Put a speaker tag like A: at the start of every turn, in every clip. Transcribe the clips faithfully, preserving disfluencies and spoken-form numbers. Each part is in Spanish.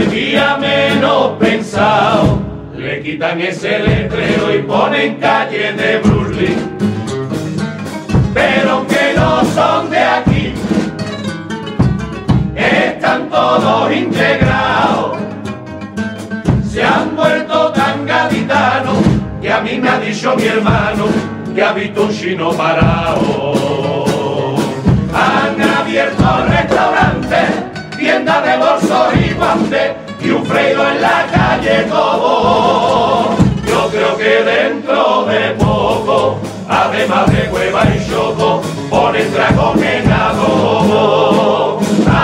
A: el día menos pensado le quitan ese letrero y ponen calle de Bruce Lee. Pero que no son de aquí, están todos integrados, se han vuelto tan gaditanos que a mí me ha dicho mi hermano que ha visto un chino parado. Han abierto restaurantes, tiendas de bolsos y guantes y un freído en la calle Cobo. Yo creo que dentro de poco, además de hueva y choco, ponen dragón en adobo.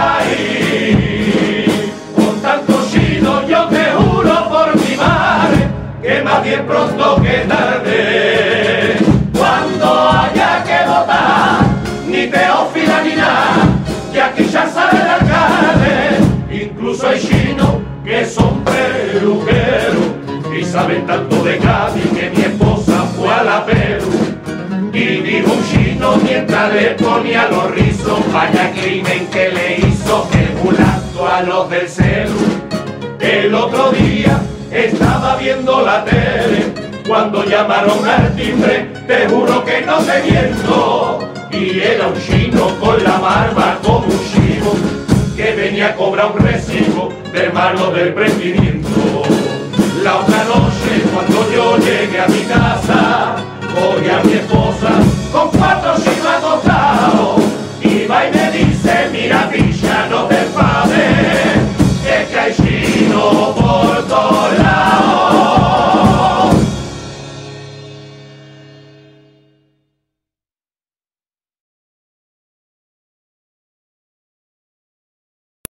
A: Ay, con tanto chino yo te juro por mi madre que más bien pronto que tarde, cuando haya que votar, ni Teófila ni nada, que aquí ya sabe el alcalde. Incluso hay chinos que son peluqueros y saben tanto de Cádiz que mi esposa fue a la Perú. Y dijo un chino mientras le ponía los rizos, vaya crimen que le hizo, emulando a los del celu. El otro día estaba viendo la tele cuando llamaron al timbre, te juro que no te miento, y era un chino con la barba como un chivo que venía a cobrar un recibo del malo del prendimiento. La otra noche cuando yo llegué a mi casa,